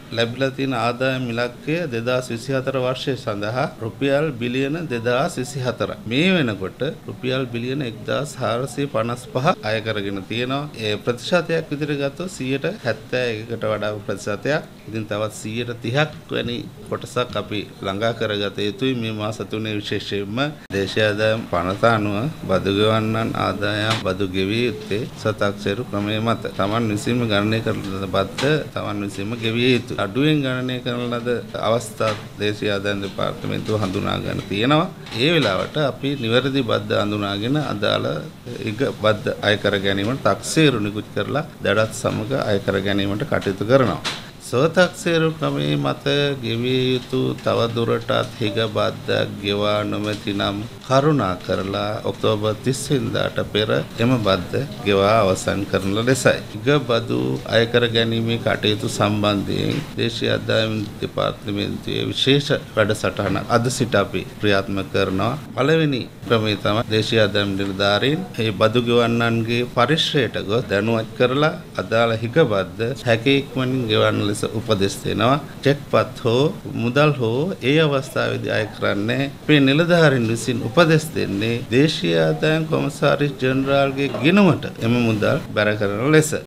ලැබිලා තියෙන ආදායම් ඉලක්කය 2024 වර්ෂය සඳහා රුපියල් බිලියන 2024. මේ වෙනකොට රුපියල් බිලියන 1455 අය කරගෙන තියෙනවා. ඒ ප්‍රතිශතයක් විදිහට ගත්තොත් 71කට වඩා ප්‍රතිශතයක්. ඉතින් තවත් 130ක් වැනි කොටසක් අපි ළඟා කරගත යුතුයි මේ මාස තුනේ විශේෂයෙන්ම දේශීය ආදායම් පනත අනුව බදු ගෙවන්නන් ආදායම් බදු ගෙවිය යුත්තේ සතක්සේරු ක්‍රමයේ මත. Taman විසින්ම ගණනය කරන බද්ද Taman විසින්ම ගෙවිය යුතුයි. අඩුවෙන් ගණනය කරන ලද අවස්ථා දේශීය ආදායම් දෙපාර්තමේන්තුව හඳුනා ගන්න තියෙනවා. ඒ වෙලාවට අපි නිවැරදි බද්ද හඳුනාගෙන අදාළ එක බද්ද අය කර ගැනීමට තක්සේරු නිකුත් කරලා දඩත් සමග අය කර ගැනීමට කටයුතු කරනවා. සෝතක්සේරු ක්‍රමයේ මත ගෙවිය යුතු තව දුරටත් හිග බද්දක් ගෙවා නොමැති නම් කරුණා කරලා ඔක්තෝබර් 30 වෙනිදාට පෙර එම බද්ද ගෙවා අවසන් කරන ලෙසයි. හිග බදු අය කර ගැනීමේ කටයුතු සම්බන්ධයෙන් දේශීය ආදායම් දෙපාර්තමේන්තුවේ විශේෂ වැඩසටහනක් අද සිට අපි ක්‍රියාත්මක කරනවා. පළවෙනි ක්‍රමය තමයි දේශීය ආදායම් නිලධාරීන් මේ බදු ගෙවන්නන්ගේ පරිශ්‍රයට ගොස් දැනුවත් කරලා අදාළ හිග බද්ද හැකි ඉක්මනින් ගෙවන්න ලෙස උපදෙස් දෙනවා. චෙක්පත් හෝ මුදල් හෝ ඒ අවස්ථාවේදී අය කරන්නේ මේ නිලධාරීන් විසින් උපදෙස් දෙන්නේ දේශීය ආදායම් කොමසාරිස් ජෙනරාල්ගේ ගිණුමට එම මුදල් බැර කරන ලෙස.